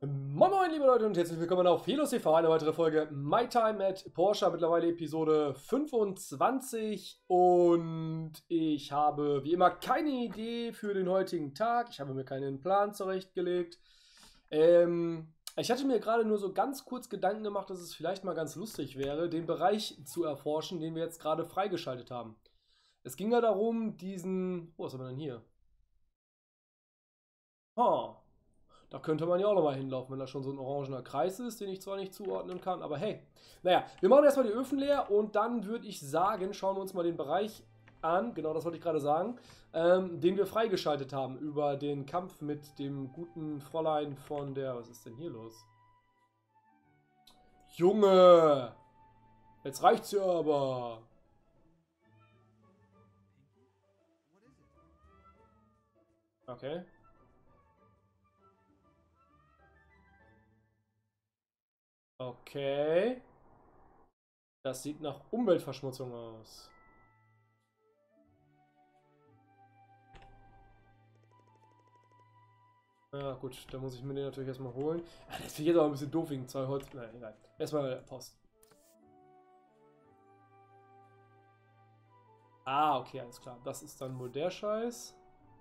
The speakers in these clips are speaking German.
Moin Moin liebe Leute und herzlich willkommen auf Helos TV, eine weitere Folge My Time at Porsche, mittlerweile Episode 25 und ich habe wie immer keine Idee für den heutigen Tag, ich habe mir keinen Plan zurechtgelegt. Ich hatte mir gerade nur so ganz kurz Gedanken gemacht, dass es vielleicht mal ganz lustig wäre, den Bereich zu erforschen, den wir jetzt gerade freigeschaltet haben. Es ging ja darum, diesen... Oh, was haben wir denn hier? Da könnte man ja auch nochmal hinlaufen, wenn da schon so ein orangener Kreis ist, den ich zwar nicht zuordnen kann, aber hey. Naja, wir machen erstmal die Öfen leer und dann würde ich sagen, schauen wir uns mal den Bereich an, genau das wollte ich gerade sagen, den wir freigeschaltet haben über den Kampf mit dem guten Fräulein von der... Was ist denn hier los? Junge! Jetzt reicht's ja aber! Okay. Okay. Das sieht nach Umweltverschmutzung aus. Ja gut, da muss ich mir den natürlich erstmal holen. Das finde ich jetzt auch ein bisschen doof wegen 2 Holz. Nein, egal. Erstmal Post. Ah, okay, alles klar. Das ist dann wohl der Scheiß.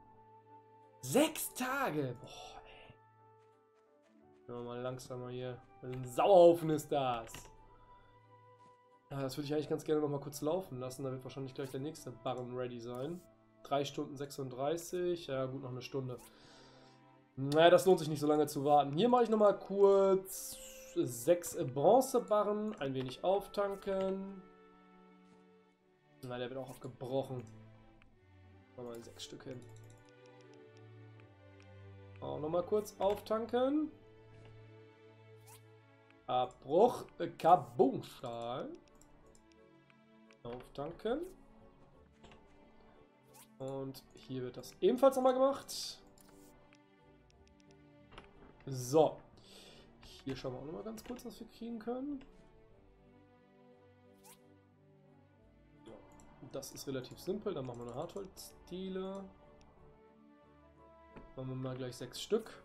6 Tage! Boah, ey. Gehen wir mal langsamer hier. Ein Sauhaufen ist das. Ja, das würde ich eigentlich ganz gerne noch mal kurz laufen lassen. Da wird wahrscheinlich gleich der nächste Barren ready sein. 3 Stunden 36. Ja gut, noch eine Stunde. Naja, das lohnt sich nicht so lange zu warten. Hier mache ich noch mal kurz 6 Bronzebarren. Ein wenig auftanken. Na, der wird auch abgebrochen. Machen wir mal 6 Stück hin. Auch noch mal kurz auftanken. Abbruch, Carbonstahl. Auftanken. Und hier wird das ebenfalls nochmal gemacht. So. Hier schauen wir auch nochmal ganz kurz, was wir kriegen können. Das ist relativ simpel. Dann machen wir eine Hartholzdiele. Machen wir mal gleich 6 Stück.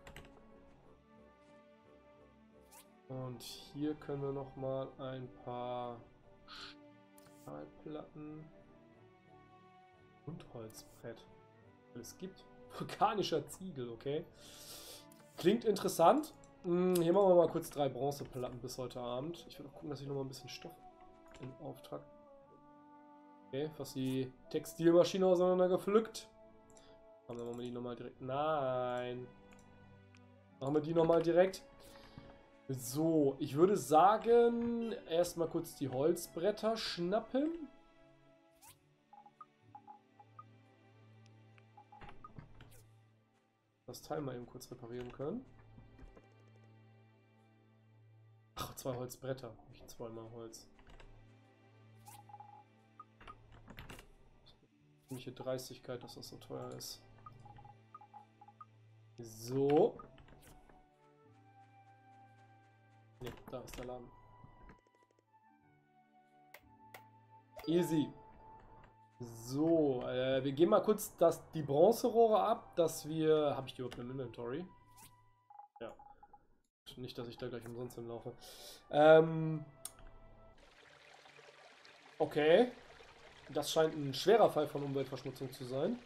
Und hier können wir noch mal ein paar Stahlplatten und Holzbrett. Es gibt vulkanischer Ziegel, okay. Klingt interessant. Hier machen wir mal kurz 3 Bronzeplatten bis heute Abend. Ich werde auch gucken, dass ich noch mal ein bisschen Stoff in Auftrag. Okay, fast die Textilmaschine auseinandergepflückt. Dann machen wir die nochmal direkt. Nein. Machen wir die nochmal direkt. So, ich würde sagen, erstmal kurz die Holzbretter schnappen. Das Teil mal eben kurz reparieren können. Ach, 2 Holzbretter, nicht 2 mal Holz. Ziemliche Dreistigkeit, dass das so teuer ist. So. Ne, da ist der Laden. Easy. So, wir gehen mal kurz die Bronzerohre ab, dass wir... Habe ich die überhaupt im Inventory? Ja. Nicht, dass ich da gleich umsonst hinlaufe. Okay. Das scheint ein schwerer Fall von Umweltverschmutzung zu sein.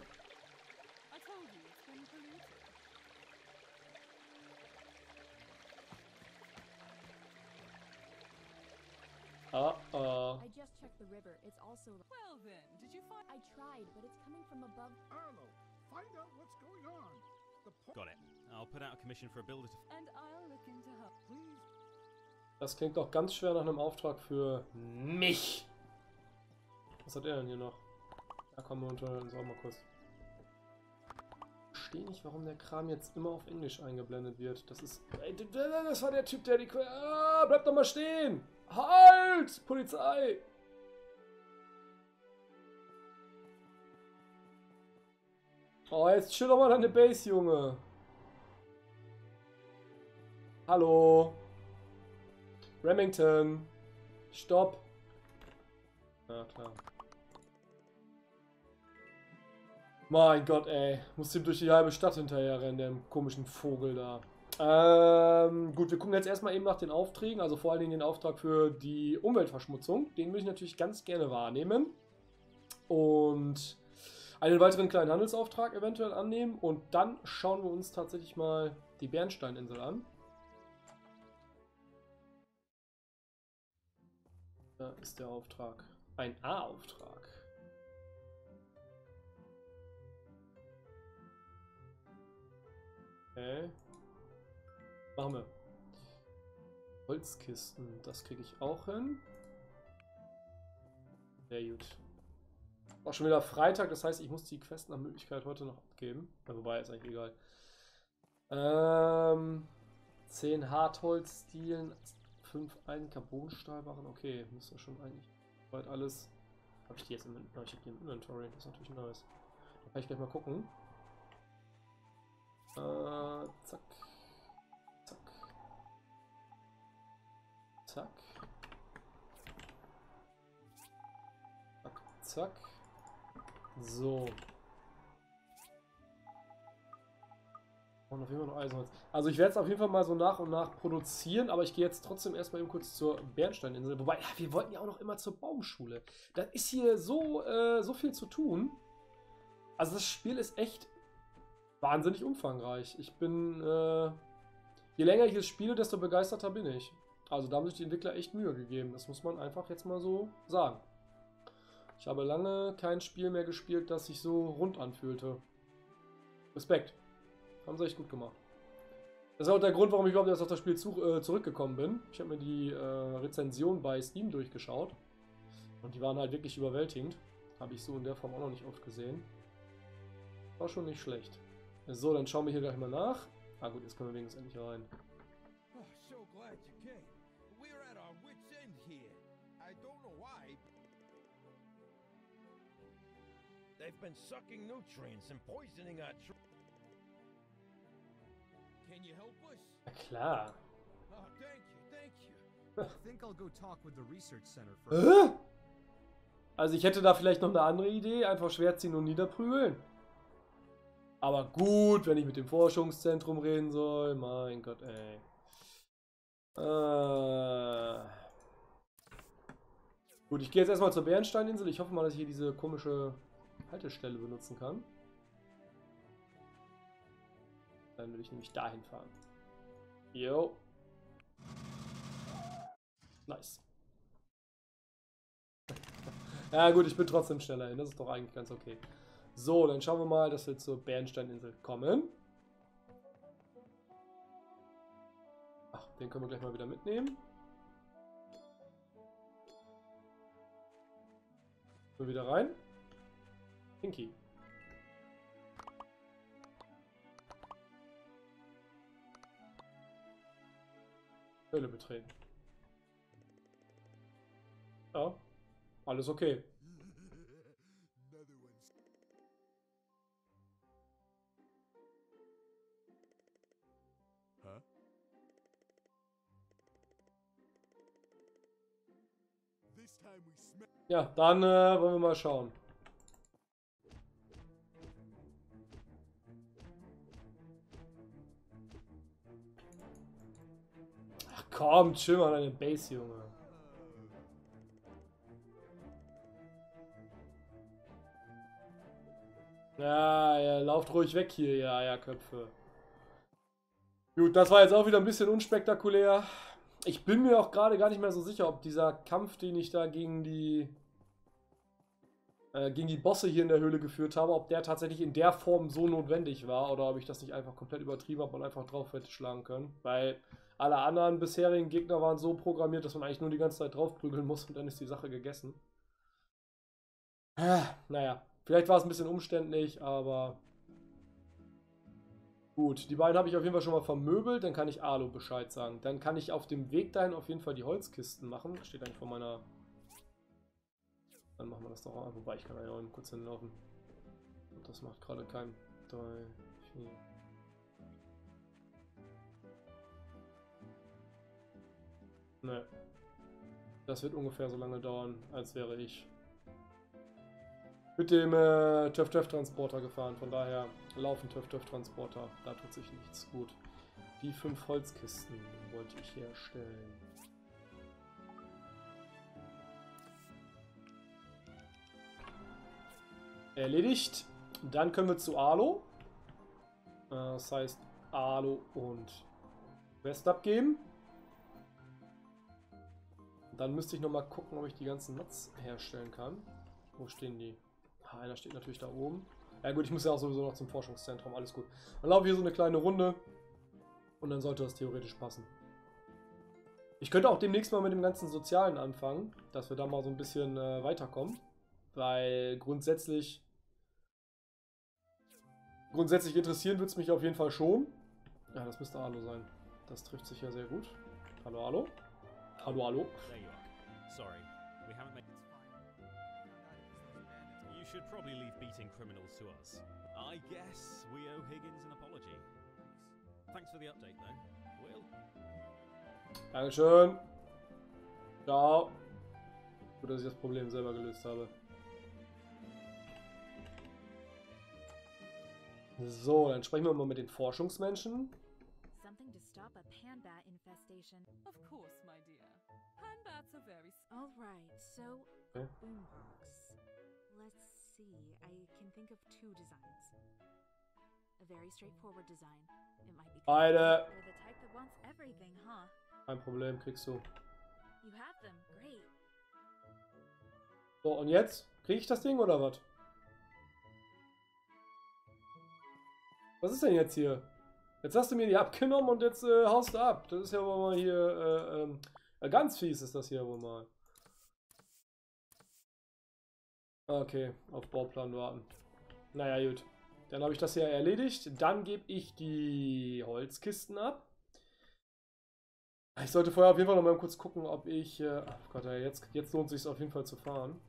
I just checked the river. It's also... Well then, did you find... I tried, but it's coming from above. Arlo, find out what's going on. Got it. I'll put out a commission for a builder to... And I'll look into her. Please. Das klingt doch ganz schwer nach einem Auftrag für mich. Was hat er denn hier noch? Da kommen wir unterhalten uns auch mal kurz. Ich verstehe nicht, warum der Kram jetzt immer auf Englisch eingeblendet wird. Das ist... Ey, das war der Typ, der die... Ah, bleib doch mal stehen! Halt! Polizei! Oh, jetzt chill doch mal deine Base, Junge. Hallo? Remington. Stopp. Ja, klar. Mein Gott, ey. Muss ihm durch die halbe Stadt hinterher rennen, dem komischen Vogel da. Gut, wir gucken jetzt erstmal eben nach den Aufträgen, also vor allen Dingen den Auftrag für die Umweltverschmutzung. Den würde ich natürlich ganz gerne wahrnehmen. Und einen weiteren kleinen Handelsauftrag eventuell annehmen. Und dann schauen wir uns tatsächlich mal die Bernsteininsel an. Da ist der Auftrag. Ein A-Auftrag. Okay. Machen wir. Holzkisten, das kriege ich auch hin. Sehr gut. Auch schon wieder Freitag, das heißt, ich muss die Quest nach Möglichkeit heute noch abgeben. Ja, wobei, ist eigentlich egal. 10 Hartholzstielen, 5 Carbonstahlbarren. Okay, müsste schon eigentlich bald alles. Habe ich die jetzt im Inventory? Ich habe die im Inventory, das ist natürlich nice. Da kann ich gleich mal gucken. Zack. Zack. Zack. Zack, zack. So. Und auf jeden Fall noch Eisenholz. Also ich werde es auf jeden Fall mal so nach und nach produzieren, aber ich gehe jetzt trotzdem erstmal eben kurz zur Bernsteininsel. Wobei, ja, wir wollten ja auch noch immer zur Baumschule. Da ist hier so, so viel zu tun. Also das Spiel ist echt wahnsinnig umfangreich. Ich bin, je länger ich es spiele, desto begeisterter bin ich. Also da haben sich die Entwickler echt Mühe gegeben. Das muss man einfach jetzt mal so sagen. Ich habe lange kein Spiel mehr gespielt, das sich so rund anfühlte. Respekt. Haben sie echt gut gemacht. Das ist auch der Grund, warum ich überhaupt erst auf das Spiel zurückgekommen bin. Ich habe mir die Rezension bei Steam durchgeschaut. Und die waren halt wirklich überwältigend. Habe ich so in der Form auch noch nicht oft gesehen. War schon nicht schlecht. So, dann schauen wir hier gleich mal nach. Ah gut, jetzt können wir wenigstens endlich rein. Oh, so glad you came. We're at our wits' end here. I don't know why. They've been sucking nutrients and poisoning our Can you help us? Na klar. Oh, thank you, I think I'll go talk with the research center first. Also ich hätte da vielleicht noch eine andere Idee. Einfach schwer ziehen und niederprügeln. Aber gut, wenn ich mit dem Forschungszentrum reden soll. Mein Gott, ey. Gut, ich gehe jetzt erstmal zur Bernsteininsel. Ich hoffe mal, dass ich hier diese komische Haltestelle benutzen kann. Dann will ich nämlich dahin fahren. Jo. Nice. Ja gut, ich bin trotzdem schneller hin. Das ist doch eigentlich ganz okay. So, dann schauen wir mal, dass wir zur Bernsteininsel kommen. Ach, den können wir gleich mal wieder mitnehmen. So, wieder rein. Pinky. Höhle betreten. Ja, alles okay. Ja, dann wollen wir mal schauen. Ach komm, chill mal deine Base, Junge. Ja, ja, lauft ruhig weg hier, ihr Eierköpfe. Gut, das war jetzt auch wieder ein bisschen unspektakulär. Ich bin mir auch gerade gar nicht mehr so sicher, ob dieser Kampf, den ich da gegen die Bosse hier in der Höhle geführt habe, ob der tatsächlich in der Form so notwendig war oder ob ich das nicht einfach komplett übertrieben habe und einfach drauf hätte schlagen können. Weil alle anderen bisherigen Gegner waren so programmiert, dass man eigentlich nur die ganze Zeit drauf prügeln muss und dann ist die Sache gegessen. Naja, vielleicht war es ein bisschen umständlich, aber gut, die beiden habe ich auf jeden Fall schon mal vermöbelt, dann kann ich Alu Bescheid sagen. Dann kann ich auf dem Weg dahin auf jeden Fall die Holzkisten machen. Das steht eigentlich vor meiner... Dann machen wir das doch auch. Wobei, ich kann ja auch kurz hinlaufen. Und das macht gerade kein... 3, 4... Ne. Das wird ungefähr so lange dauern, als wäre ich mit dem TÜV-TÜV-Transporter gefahren. Von daher laufen TÜV-TÜV-Transporter. Da tut sich nichts. Gut. Die 5 Holzkisten wollte ich herstellen. Erledigt. Dann können wir zu Alo. Das heißt, Alo und Quest abgeben. Dann müsste ich nochmal gucken, ob ich die ganzen Nuts herstellen kann. Wo stehen die? Ah, einer steht natürlich da oben. Ja gut, ich muss ja auch sowieso noch zum Forschungszentrum. Alles gut. Dann laufe ich hier so eine kleine Runde. Und dann sollte das theoretisch passen. Ich könnte auch demnächst mal mit dem ganzen Sozialen anfangen. Dass wir da mal so ein bisschen weiterkommen. Weil grundsätzlich interessieren wird es mich auf jeden Fall schon. Ja, das müsste Alo sein. Das trifft sich ja sehr gut. Hallo, hallo. Hallo, hallo. There you are. Sorry, we haven't made. You should probably leave beating criminals to us. I guess we owe Higgins an apology. Thanks for the update, though. Will? Dankeschön. Ciao. Gut, dass ich das Problem selber gelöst habe. So, dann sprechen wir mal mit den Forschungsmenschen. Something to stop a panbat infestation. Of course, my dear. Handbats are very. All right, so Okay. boombox. Let's see. I can think of 2 designs. A very straightforward design. It might be. Beide. They're the type that wants everything, huh? Kein Problem, kriegst du. You have them. Great. So, und jetzt? Krieg ich das Ding oder was? Was ist denn jetzt hier? Jetzt hast du mir die abgenommen und jetzt haust du ab. Das ist ja wohl mal hier, ganz fies ist das hier wohl mal. Okay, auf Bauplan warten. Naja, gut. Dann habe ich das hier erledigt. Dann gebe ich die Holzkisten ab. Ich sollte vorher auf jeden Fall noch mal kurz gucken, ob ich... ach Gott, ja, jetzt lohnt es sich auf jeden Fall zu fahren.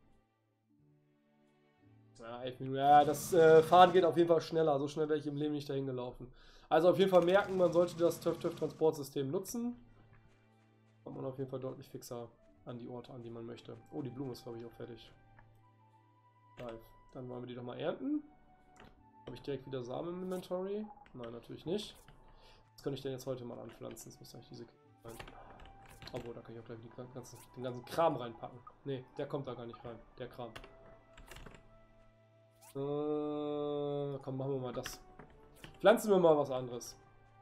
Ja, 11 Minuten. Ja, das Fahren geht auf jeden Fall schneller. So schnell wäre ich im Leben nicht dahin gelaufen. Also auf jeden Fall merken, man sollte das TÜV-Transportsystem nutzen. Kommt man auf jeden Fall deutlich fixer an die Orte, an die man möchte. Oh, die Blume ist, glaube ich, auch fertig. Live. Dann wollen wir die doch mal ernten. Habe ich direkt wieder Samen im Inventory? Nein, natürlich nicht. Was kann ich denn jetzt heute mal anpflanzen? Das muss eigentlich diese... Obwohl, da kann ich auch gleich den ganzen Kram reinpacken. Ne, der kommt da gar nicht rein. Der Kram. Komm, machen wir mal das. Pflanzen wir mal was anderes.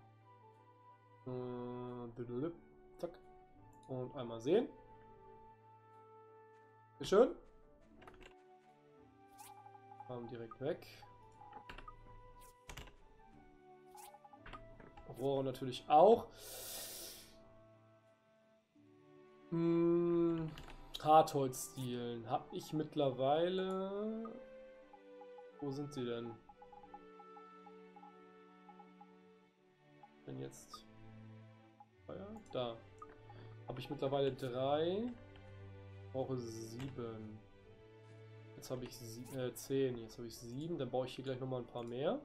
Zack. Und einmal sehen. Schön. Direkt weg. Rohre natürlich auch. Hartholzdielen habe ich mittlerweile. Wo sind sie denn? Denn jetzt. Ja, da. Habe ich mittlerweile 3. Brauche 7. Jetzt habe ich 10. Jetzt habe ich 7. Dann baue ich hier gleich nochmal ein paar mehr.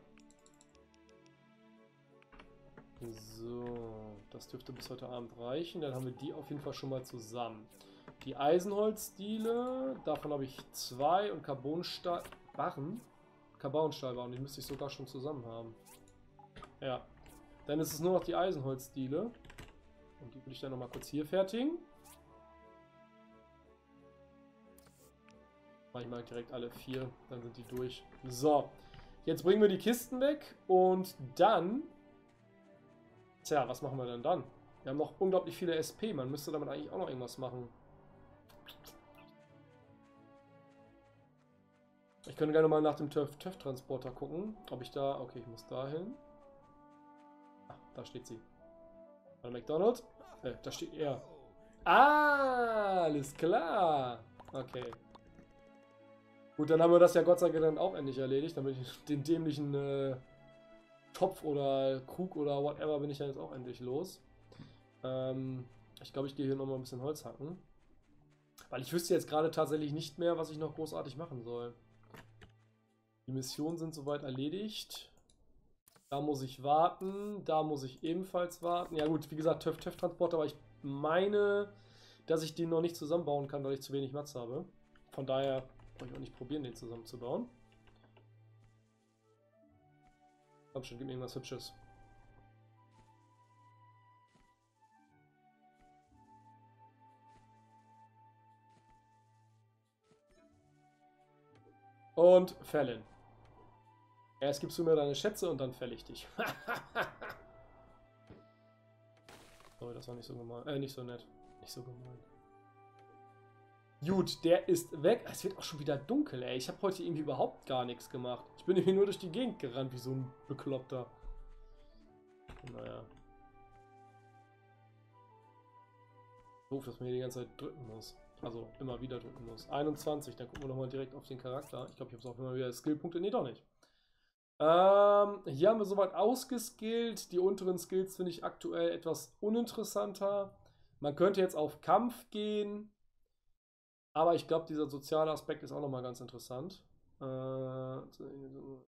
So, das dürfte bis heute Abend reichen. Dann haben wir die auf jeden Fall schon mal zusammen. Die Eisenholzdiele, davon habe ich 2 und Carbonstahlbarren. Die müsste ich sogar schon zusammen haben. Ja, dann ist es nur noch die Eisenholzdiele. Und die will ich dann nochmal kurz hier fertigen. Mache ich mal direkt alle 4, dann sind die durch. So, jetzt bringen wir die Kisten weg und dann... Tja, was machen wir denn dann? Wir haben noch unglaublich viele SP. Man müsste damit eigentlich auch noch irgendwas machen. Ich könnte gerne mal nach dem TÜV-Transporter gucken, ob ich da... Okay, ich muss da hin. Ach, da steht sie. Bei McDonald's? Da steht er. Ah, alles klar. Okay. Gut, dann haben wir das ja Gott sei Dank auch endlich erledigt, damit ich den dämlichen... Topf oder Krug oder whatever bin ich ja jetzt auch endlich los. Ich glaube, ich gehe hier nochmal ein bisschen Holz hacken. Weil ich wüsste jetzt gerade tatsächlich nicht mehr, was ich noch großartig machen soll. Die Missionen sind soweit erledigt. Da muss ich warten. Da muss ich ebenfalls warten. Ja gut, wie gesagt, TÜV-Transporter, aber ich meine, dass ich den noch nicht zusammenbauen kann, weil ich zu wenig Platz habe. Von daher brauche ich auch nicht probieren, den zusammenzubauen. Komm schon, gib mir irgendwas Hübsches. Und fällen. Erst gibst du mir deine Schätze und dann fäll ich dich. Sorry, das war nicht so gemein. Nicht so nett. Nicht so gemein. Gut, der ist weg. Es wird auch schon wieder dunkel, ey. Ich habe heute irgendwie überhaupt gar nichts gemacht. Ich bin irgendwie nur durch die Gegend gerannt, wie so ein Bekloppter. Naja. Doof, dass man hier die ganze Zeit drücken muss. Also immer wieder drücken muss. 21, dann gucken wir nochmal direkt auf den Charakter. Ich glaube, ich habe es auch immer wieder Skillpunkte. Nee, doch nicht. Hier haben wir soweit ausgeskillt. Die unteren Skills finde ich aktuell etwas uninteressanter. Man könnte jetzt auf Kampf gehen. Aber ich glaube, dieser soziale Aspekt ist auch nochmal ganz interessant. 20%.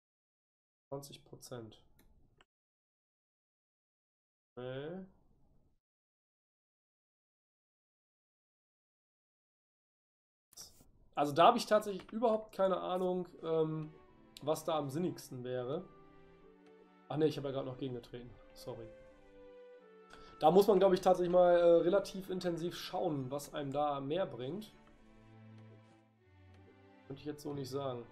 Okay. Also da habe ich tatsächlich überhaupt keine Ahnung, was da am sinnigsten wäre. Ach ne, ich habe ja gerade noch gegengetreten. Sorry. Da muss man, glaube ich, tatsächlich mal relativ intensiv schauen, was einem da mehr bringt. Könnte ich jetzt so nicht sagen.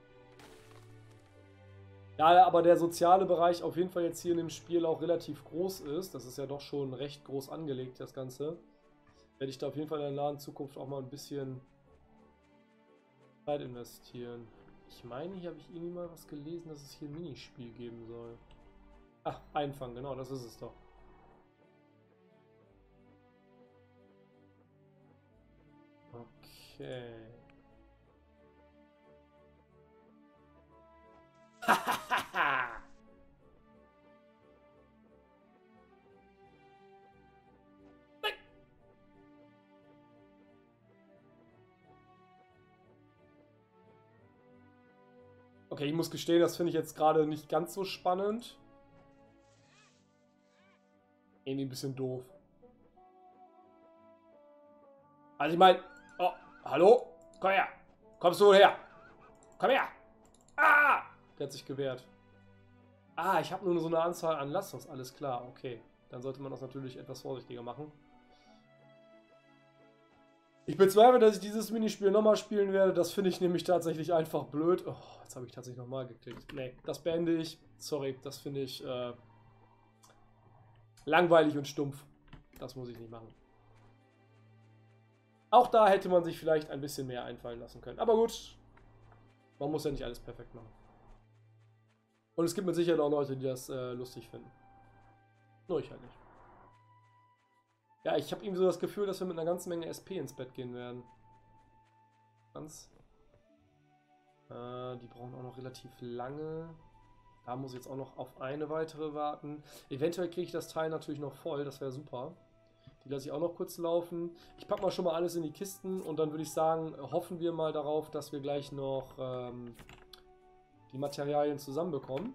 Ja, aber der soziale Bereich auf jeden Fall jetzt hier in dem Spiel auch relativ groß ist. Das ist ja doch schon recht groß angelegt, das Ganze. Werde ich da auf jeden Fall in der nahen Zukunft auch mal ein bisschen Zeit investieren. Ich meine, hier habe ich irgendwie mal was gelesen, dass es hier ein Minispiel geben soll. Ach, Einfangen, genau, das ist es doch. Okay. Okay, ich muss gestehen, das finde ich jetzt gerade nicht ganz so spannend. Irgendwie ein bisschen doof. Also ich meine... Oh, hallo? Komm her. Kommst du her? Komm her. Ah! Der hat sich gewehrt. Ah, ich habe nur so eine Anzahl an Lassos. Alles klar, okay. Dann sollte man das natürlich etwas vorsichtiger machen. Ich bezweifle, dass ich dieses Minispiel nochmal spielen werde. Das finde ich nämlich tatsächlich einfach blöd. Oh, jetzt habe ich tatsächlich nochmal geklickt. Nee, das beende ich. Sorry, das finde ich langweilig und stumpf. Das muss ich nicht machen. Auch da hätte man sich vielleicht ein bisschen mehr einfallen lassen können. Aber gut, man muss ja nicht alles perfekt machen. Und es gibt mit Sicherheit auch Leute, die das lustig finden. Nur ich halt nicht. Ja, ich habe irgendwie so das Gefühl, dass wir mit einer ganzen Menge SP ins Bett gehen werden. Ganz. Die brauchen auch noch relativ lange. Da muss ich jetzt auch noch auf eine weitere warten. Eventuell kriege ich das Teil natürlich noch voll, das wäre super. Die lasse ich auch noch kurz laufen. Ich packe mal schon mal alles in die Kisten und dann würde ich sagen, hoffen wir mal darauf, dass wir gleich noch die Materialien zusammenbekommen.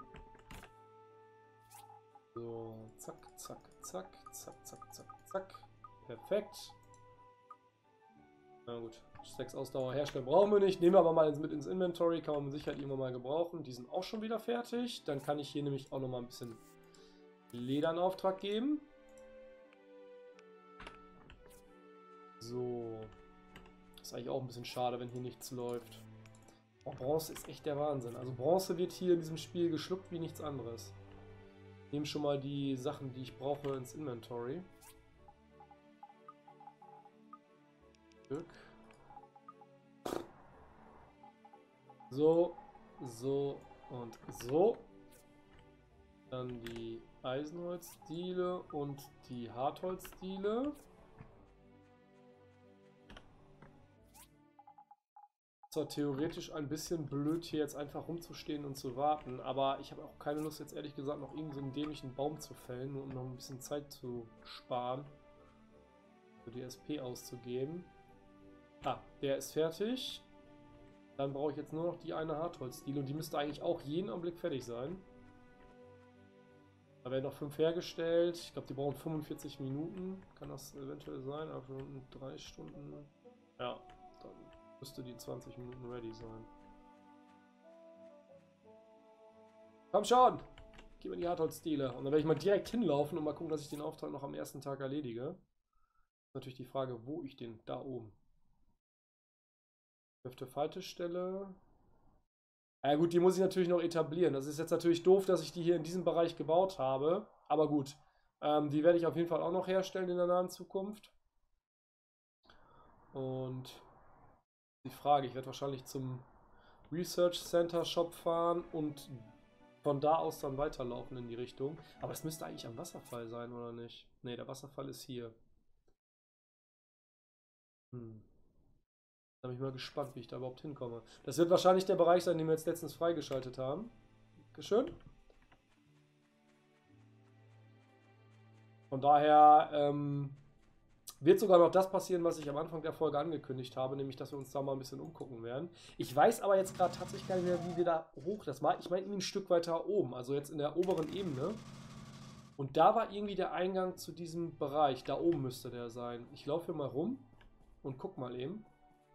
So, zack, zack, zack, zack, zack, zack, zack. Perfekt. Na gut, 6 Ausdauer herstellen brauchen wir nicht. Nehmen wir aber mal mit ins Inventory, kann man mit Sicherheit irgendwann mal gebrauchen. Die sind auch schon wieder fertig. Dann kann ich hier nämlich auch noch mal ein bisschen Leder in Auftrag geben. So. Das ist eigentlich auch ein bisschen schade, wenn hier nichts läuft. Oh, Bronze ist echt der Wahnsinn. Also Bronze wird hier in diesem Spiel geschluckt wie nichts anderes. Ich nehme schon mal die Sachen, die ich brauche, ins Inventory. So, so und so. Dann die Eisenholzdiele und die Hartholzdiele. Zwar theoretisch ein bisschen blöd, hier jetzt einfach rumzustehen und zu warten, aber ich habe auch keine Lust, jetzt ehrlich gesagt noch irgend so einen dämlichen Baum zu fällen, nur um noch ein bisschen Zeit zu sparen, für die SP auszugeben. Ah, der ist fertig. Dann brauche ich jetzt nur noch die eine Hartholzdiele und die müsste eigentlich auch jeden Augenblick fertig sein. Da werden noch 5 hergestellt. Ich glaube, die brauchen 45 Minuten. Kann das eventuell sein? Aber für 3 Stunden. Ja, dann müsste die 20 Minuten ready sein. Komm schon! Gib mir die Hartholzdiele. Und dann werde ich mal direkt hinlaufen und mal gucken, dass ich den Auftrag noch am ersten Tag erledige. Natürlich die Frage, wo ich den da oben. Faltestelle. Ja gut, die muss ich natürlich noch etablieren. Das ist jetzt natürlich doof, dass ich die hier in diesem Bereich gebaut habe. Aber gut, die werde ich auf jeden Fall auch noch herstellen in der nahen Zukunft. Und die Frage, ich werde wahrscheinlich zum Research Center Shop fahren und von da aus dann weiterlaufen in die Richtung. Aber das müsste eigentlich am Wasserfall sein, oder nicht? Ne, der Wasserfall ist hier. Da bin ich mal gespannt, wie ich da überhaupt hinkomme. Das wird wahrscheinlich der Bereich sein, den wir jetzt letztens freigeschaltet haben. Dankeschön. Von daher wird sogar noch das passieren, was ich am Anfang der Folge angekündigt habe, nämlich, dass wir uns da mal ein bisschen umgucken werden. Ich weiß aber jetzt gerade tatsächlich gar nicht mehr, wie wir da hoch das war. Ich meine irgendwie ein Stück weiter oben, also jetzt in der oberen Ebene. Und da war irgendwie der Eingang zu diesem Bereich. Da oben müsste der sein. Ich laufe hier mal rum und guck mal eben.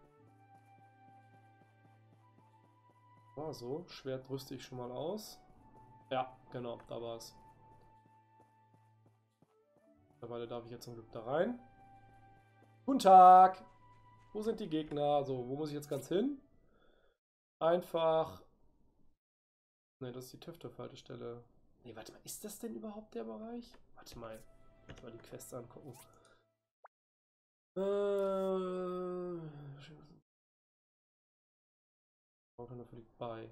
So, Schwert rüste ich schon mal aus. Ja, genau, da war es. Mittlerweile darf ich jetzt zum Glück da rein. Guten Tag! Wo sind die Gegner? So, wo muss ich jetzt ganz hin? Einfach... Ne, das ist die TÜV-TÜV-Haltestelle. Ne, warte mal, ist das denn überhaupt der Bereich? Warte mal die Quests angucken. Dafür liegt bei.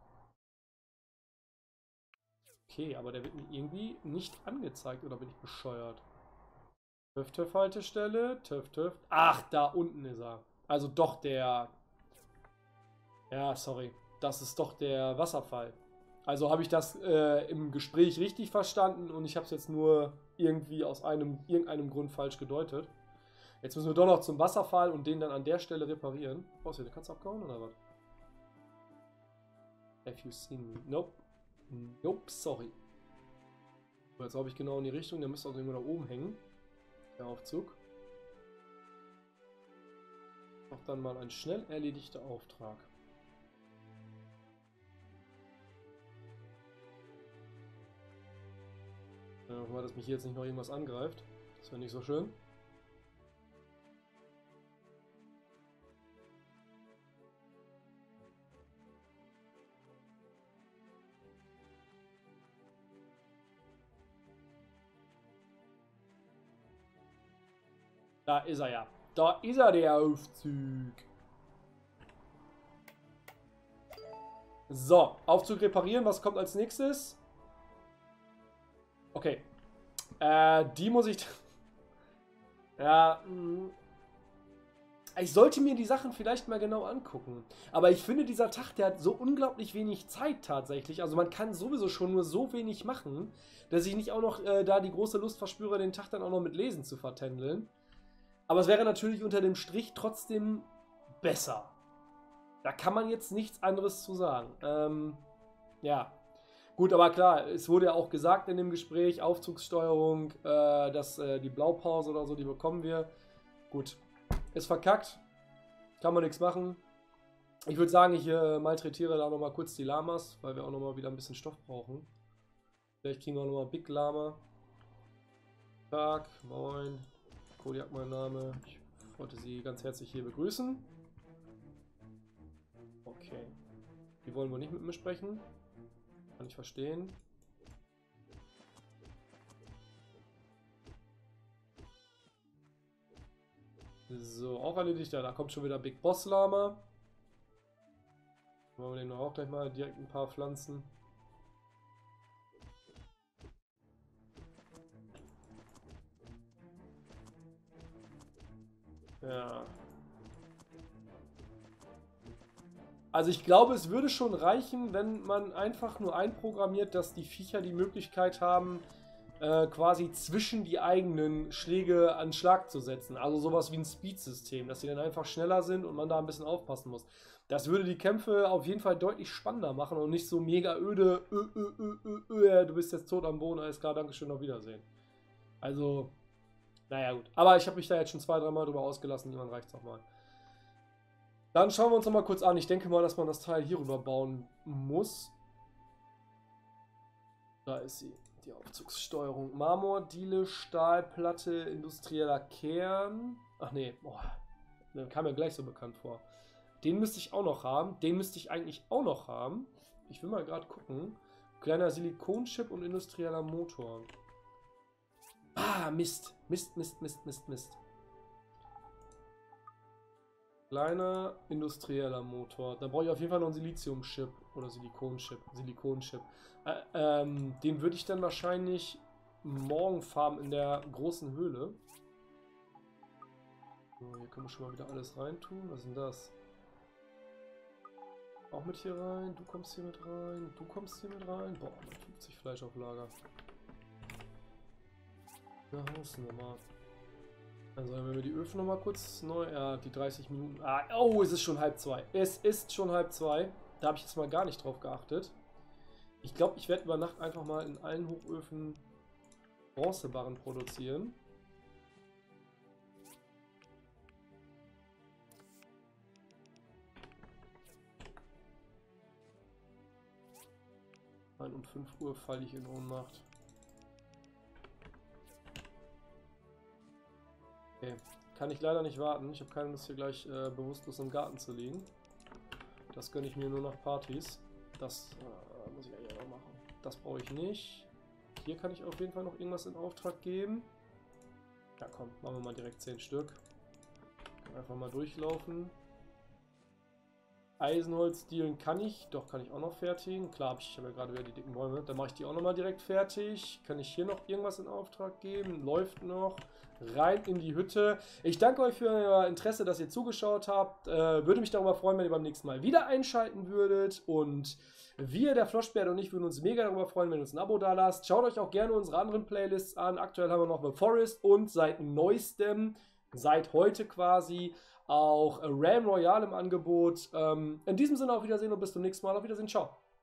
Okay, aber der wird mir irgendwie nicht angezeigt, oder bin ich bescheuert? TÜV-TÜV-Haltestelle, TÜV-TÜV. Ach, da unten ist er. Also doch der... Ja, sorry. Das ist doch der Wasserfall. Also habe ich das im Gespräch richtig verstanden und ich habe es jetzt nur irgendwie aus irgendeinem Grund falsch gedeutet. Jetzt müssen wir doch noch zum Wasserfall und den dann an der Stelle reparieren. Oh, ist hier eine Katze abgehauen oder was? Have you seen me? Nope. Nope, sorry. So, jetzt habe ich genau in die Richtung. Der müsste auch irgendwo da oben hängen. Der Aufzug. Auch dann mal ein schnell erledigter Auftrag. Ja, hoffen wir, dass mich hier jetzt nicht noch irgendwas angreift. Das wäre nicht so schön. Da ist er ja. Da ist er, der Aufzug. So, Aufzug reparieren. Was kommt als nächstes? Okay. Die muss ich... Ja, ich sollte mir die Sachen vielleicht mal genau angucken. Aber ich finde, dieser Tag, der hat so unglaublich wenig Zeit tatsächlich. Also man kann sowieso schon nur so wenig machen, dass ich nicht auch noch da die große Lust verspüre, den Tag dann auch noch mit Lesen zu vertändeln. Aber es wäre natürlich unter dem Strich trotzdem besser. Da kann man jetzt nichts anderes zu sagen. Ja. Gut, aber klar, es wurde ja auch gesagt in dem Gespräch, Aufzugssteuerung, dass die Blaupause oder so, die bekommen wir. Gut, ist verkackt. Kann man nichts machen. Ich würde sagen, ich malträtiere da nochmal kurz die Lamas, weil wir auch nochmal wieder ein bisschen Stoff brauchen. Vielleicht kriegen wir auch nochmal Big Lama. Tag, moin. Kodiak mein Name. Ich wollte Sie ganz herzlich hier begrüßen. Okay. Die wollen wohl nicht mit mir sprechen. Kann ich verstehen. So, auch erledigt. Ja, da kommt schon wieder Big Boss Lama. Wollen wir den auch gleich mal direkt ein paar Pflanzen. Ja. Also ich glaube, es würde schon reichen, wenn man einfach nur einprogrammiert, dass die Viecher die Möglichkeit haben, quasi zwischen die eigenen Schläge an Schlag zu setzen. Also sowas wie ein Speed-System, dass sie dann einfach schneller sind und man da ein bisschen aufpassen muss. Das würde die Kämpfe auf jeden Fall deutlich spannender machen und nicht so mega öde, du bist jetzt tot am Boden, alles klar, Dankeschön, auf Wiedersehen. Also, naja gut. Aber ich habe mich da jetzt schon 2-3 Mal drüber ausgelassen, irgendwann reicht es auch mal. Dann schauen wir uns noch mal kurz an. Ich denke mal, dass man das Teil hier rüber bauen muss. Da ist sie, die Aufzugssteuerung. Marmor, Diele, Stahlplatte, industrieller Kern. Ach nee, boah, das kam mir gleich so bekannt vor. Den müsste ich auch noch haben. Den müsste ich eigentlich auch noch haben. Ich will mal gerade gucken. Kleiner Silikonchip und industrieller Motor. Ah, Mist. Mist, Mist, Mist, Mist, Mist. Kleiner industrieller Motor. Da brauche ich auf jeden Fall noch einen Siliziumchip oder Silikonchip. Silikonchip. Den würde ich dann wahrscheinlich morgen farmen in der großen Höhle. So, hier können wir schon mal wieder alles reintun. Was ist denn das? Auch mit hier rein. Du kommst hier mit rein. Du kommst hier mit rein. Boah, 50 Fleisch auf Lager. Na, Hausnummer. Dann sollen wir die Öfen nochmal kurz neu... Ja, die 30 Minuten... Ah, oh, es ist schon 1:30. Es ist schon 1:30. Da habe ich jetzt mal gar nicht drauf geachtet. Ich glaube, ich werde über Nacht einfach mal in allen Hochöfen Bronzebarren produzieren. Um 5 Uhr falle ich in Ohnmacht. Okay, kann ich leider nicht warten. Ich habe keine Lust, hier gleich bewusstlos im Garten zu liegen. Das gönne ich mir nur nach Partys. Das muss ich eigentlich auch machen. Das brauche ich nicht. Hier kann ich auf jeden Fall noch irgendwas in Auftrag geben. Ja komm, machen wir mal direkt 10 Stück. Einfach mal durchlaufen. Eisenholzdielen kann ich. Doch, kann ich auch noch fertigen. Klar, ich habe ja gerade wieder die dicken Bäume. Dann mache ich die auch nochmal direkt fertig. Kann ich hier noch irgendwas in Auftrag geben? Läuft noch. Rein in die Hütte. Ich danke euch für euer Interesse, dass ihr zugeschaut habt. Würde mich darüber freuen, wenn ihr beim nächsten Mal wieder einschalten würdet. Und wir, der Floschbär und ich, würden uns mega darüber freuen, wenn ihr uns ein Abo da lasst. Schaut euch auch gerne unsere anderen Playlists an. Aktuell haben wir noch The Forest und seit neuestem, seit heute quasi, auch Realm Royale im Angebot. In diesem Sinne auf Wiedersehen und bis zum nächsten Mal. Auf Wiedersehen. Ciao.